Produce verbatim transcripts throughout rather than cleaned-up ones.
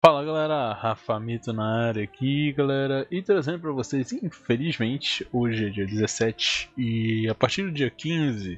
Fala galera, Rafa Mito na área aqui galera, e trazendo para vocês, infelizmente, hoje é dia dezessete e a partir do dia quinze,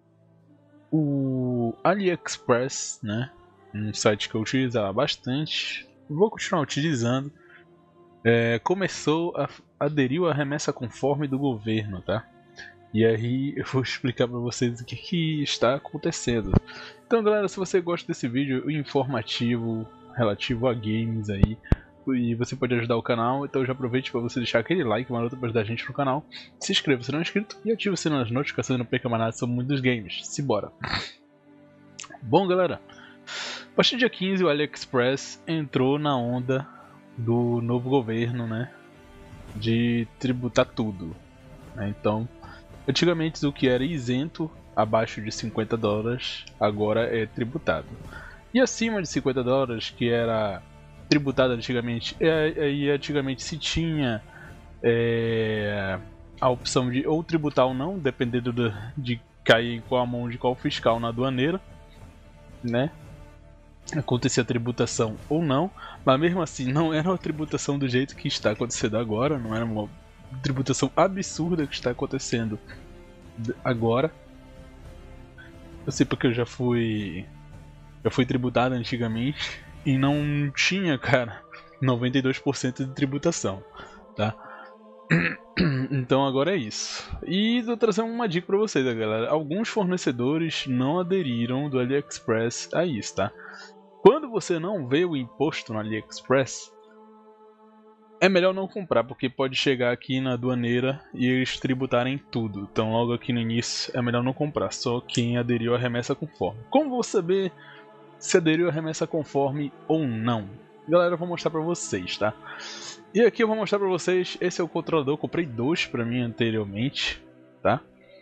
o AliExpress, né, um site que eu utilizava bastante, vou continuar utilizando, é, começou a aderiu à remessa conforme do governo, tá? E aí eu vou explicar para vocês o que, que está acontecendo. Então galera, se você gosta desse vídeo informativo relativo a games aí, e você pode ajudar o canal, então já aproveite para você deixar aquele like maroto para ajudar a gente no canal, se inscreva se não é inscrito e ative o sininho das notificações não perca mais nada sobre muitos games. Simbora! Bom galera, a partir do dia quinze o AliExpress entrou na onda do novo governo, né, de tributar tudo, né? Então, antigamente o que era isento abaixo de cinquenta dólares agora é tributado. E acima de cinquenta dólares, que era tributado antigamente, e antigamente se tinha é, a opção de ou tributar ou não, dependendo de, de cair com a mão de qual fiscal na aduaneira, né? Acontecia a tributação ou não, mas mesmo assim não era uma tributação do jeito que está acontecendo agora, não era uma tributação absurda que está acontecendo agora. Eu sei porque eu já fui já fui tributado antigamente e não tinha, cara, noventa e dois por cento de tributação, tá? Então agora é isso. E vou trazer uma dica pra vocês, galera. Alguns fornecedores não aderiram do AliExpress a isso, tá? Quando você não vê o imposto no AliExpress, é melhor não comprar, porque pode chegar aqui na aduaneira e eles tributarem tudo. Então logo aqui no início é melhor não comprar, só quem aderiu à remessa conforme. Como vou saber se aderiu à remessa conforme ou não? Galera, eu vou mostrar pra vocês, tá? E aqui eu vou mostrar pra vocês, esse é o controlador, eu comprei dois pra mim anteriormente, tá?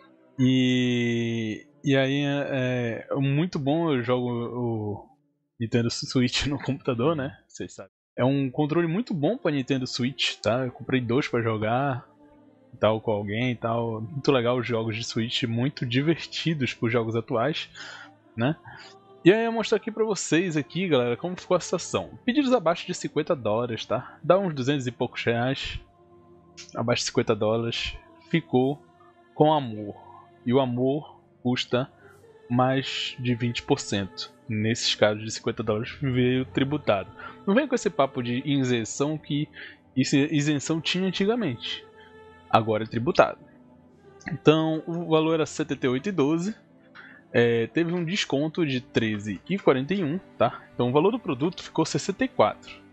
E, e aí é, é muito bom, eu jogo o Nintendo Switch no computador, né? Vocês sabem. É um controle muito bom para Nintendo Switch, tá? Eu comprei dois para jogar, tal, com alguém e tal. Muito legal os jogos de Switch, muito divertidos para os jogos atuais, né? E aí eu vou mostrar aqui para vocês aqui, galera, como ficou a situação. Pedidos abaixo de cinquenta dólares, tá? Dá uns duzentos e poucos reais. Abaixo de cinquenta dólares. Ficou com amor. E o amor custa mais de vinte por cento. Nesses casos de cinquenta dólares veio tributado. Não vem com esse papo de isenção que isso, isenção tinha antigamente. Agora é tributado. Então o valor era setenta e oito reais e doze centavos. É, teve um desconto de treze reais e quarenta e um centavos, tá? Então o valor do produto ficou sessenta e quatro reais.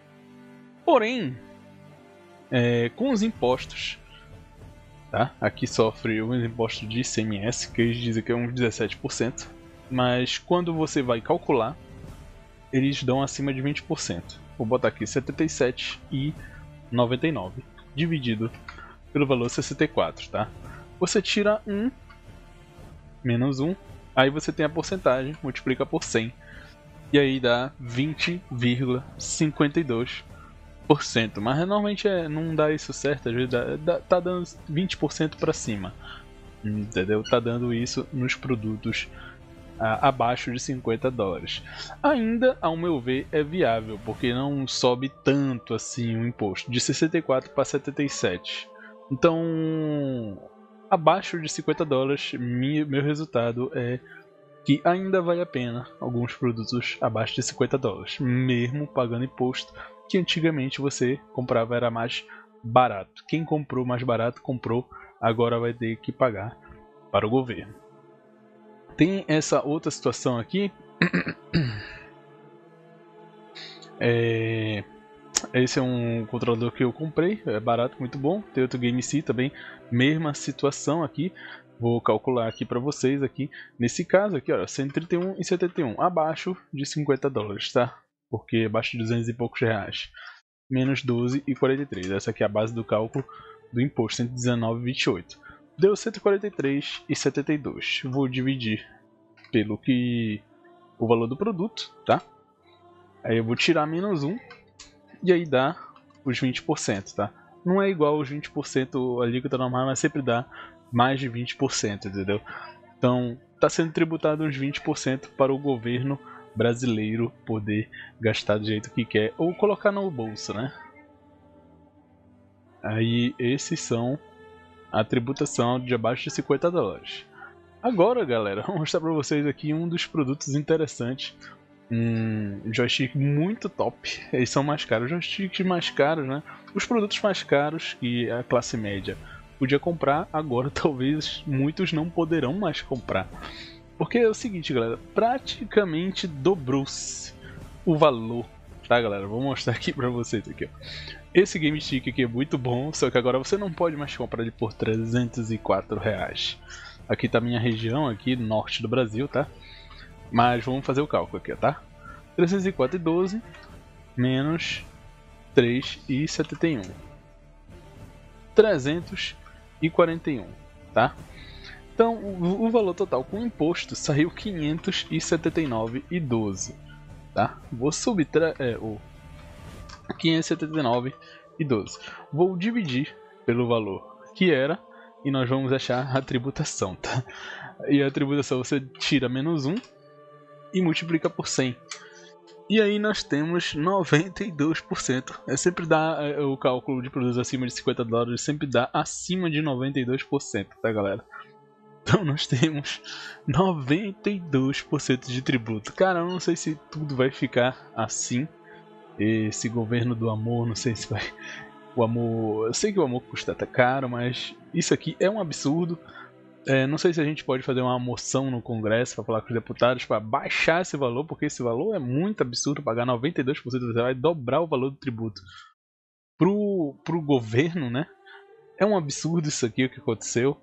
Porém, é, com os impostos, tá? Aqui sofre os impostos de I C M S, que eles dizem que é uns dezessete por cento. Mas quando você vai calcular, eles dão acima de vinte por cento. Vou botar aqui setenta e sete reais e noventa e nove centavos, dividido pelo valor sessenta e quatro, tá? Você tira um, menos um, aí você tem a porcentagem, multiplica por cem, e aí dá vinte vírgula cinquenta e dois por cento. Mas normalmente é, não dá isso certo, às vezes dá, dá, tá dando vinte por cento para cima, entendeu? Tá dando isso nos produtos abaixo de cinquenta dólares. Ainda, ao meu ver, é viável, porque não sobe tanto assim o imposto, de sessenta e quatro para setenta e sete. Então, abaixo de cinquenta dólares, meu resultado é que ainda vale a pena alguns produtos abaixo de cinquenta dólares, mesmo pagando imposto, que antigamente você comprava era mais barato. Quem comprou mais barato, comprou, agora vai ter que pagar para o governo. Tem essa outra situação aqui. É... Esse é um controlador que eu comprei, é barato, muito bom. Tem outro Game C também, mesma situação aqui. Vou calcular aqui para vocês aqui. Nesse caso aqui, ó, cento e trinta e um reais e setenta e um centavos, abaixo de cinquenta dólares, tá? Porque abaixo de duzentos e poucos reais. Menos doze reais e quarenta e três. Essa aqui é a base do cálculo do imposto, cento e dezenove reais e vinte e oito centavos. Deu cento e quarenta e três reais e setenta e dois centavos. Vou dividir pelo que o valor do produto, tá? Aí eu vou tirar menos um e aí dá os vinte por cento, tá? Não é igual os vinte por cento alíquota normal, mas sempre dá mais de vinte por cento, entendeu? Então, tá sendo tributado uns vinte por cento para o governo brasileiro poder gastar do jeito que quer ou colocar no bolso, né? Aí esses são a tributação de abaixo de cinquenta dólares. Agora, galera, vou mostrar para vocês aqui um dos produtos interessantes. Um joystick muito top. Eles são mais caros, joysticks mais caros, né? Os produtos mais caros que a classe média podia comprar, agora talvez muitos não poderão mais comprar. Porque é o seguinte, galera, praticamente dobrou-se o valor, tá, galera? Vou mostrar aqui pra vocês aqui, ó. Esse Game Stick aqui é muito bom, só que agora você não pode mais comprar ele por trezentos e quatro reais. Aqui tá a minha região, aqui norte do Brasil, tá? Mas vamos fazer o cálculo aqui, tá? trezentos e quatro e doze menos três e setenta e um. trezentos e quarenta e um, tá? Então, o, o valor total com imposto saiu quinhentos e setenta e nove e doze, tá? Vou subtrair é, o quinhentos e setenta e nove e doze. Vou dividir pelo valor que era e nós vamos achar a tributação, tá? E a tributação você tira menos um e multiplica por cem. E aí nós temos noventa e dois por cento. É sempre dá é, o cálculo de produtos acima de cinquenta dólares sempre dá acima de noventa e dois por cento, tá, galera? Então nós temos noventa e dois por cento de tributo. Cara, eu não sei se tudo vai ficar assim. Esse governo do amor, não sei se vai... O amor... Eu sei que o amor custa tá caro, mas isso aqui é um absurdo. É, não sei se a gente pode fazer uma moção no Congresso para falar com os deputados para baixar esse valor, porque esse valor é muito absurdo. Pagar noventa e dois por cento, você vai dobrar o valor do tributo pro, pro governo, né? É um absurdo isso aqui, o que aconteceu.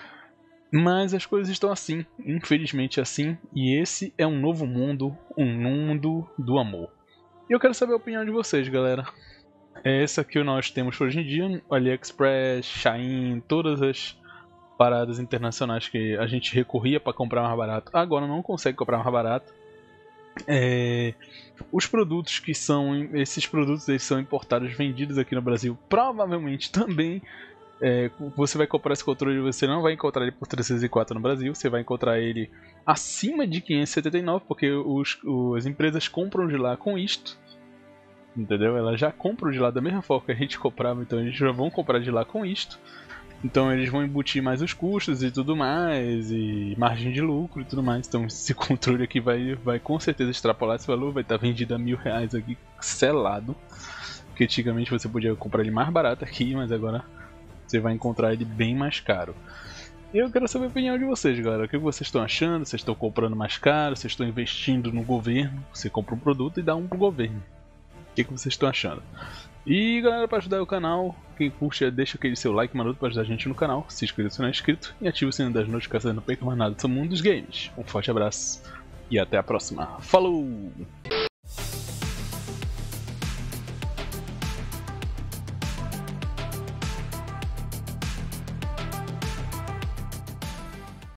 Mas as coisas estão assim, infelizmente assim. E esse é um novo mundo, um mundo do amor. E eu quero saber a opinião de vocês, galera. É essa que nós temos hoje em dia, o AliExpress, Shein, todas as paradas internacionais que a gente recorria para comprar mais barato, agora não consegue comprar mais barato. É, os produtos que são, esses produtos eles são importados, vendidos aqui no Brasil, provavelmente também, é, você vai comprar esse controle, você não vai encontrar ele por trezentos e quatro no Brasil, você vai encontrar ele acima de quinhentos e setenta e nove, porque os, os, as empresas compram de lá com isto. Entendeu? Elas já compram de lá da mesma forma que a gente comprava, então eles já vão comprar de lá com isto. Então eles vão embutir mais os custos e tudo mais, e margem de lucro e tudo mais. Então esse controle aqui vai, vai com certeza extrapolar esse valor, vai estar vendido a mil reais aqui, selado. Porque antigamente você podia comprar ele mais barato aqui, mas agora você vai encontrar ele bem mais caro. E eu quero saber a opinião de vocês, galera. O que vocês estão achando? Vocês estão comprando mais caro? Vocês estão investindo no governo? Você compra um produto e dá um pro governo. O que, que vocês estão achando? E galera, para ajudar o canal, quem curte, deixa aquele seu like maroto para ajudar a gente no canal, se inscreva se não é inscrito e ative o sininho das notificações, não perca mais nada do mundo dos games. Um forte abraço e até a próxima. Falou!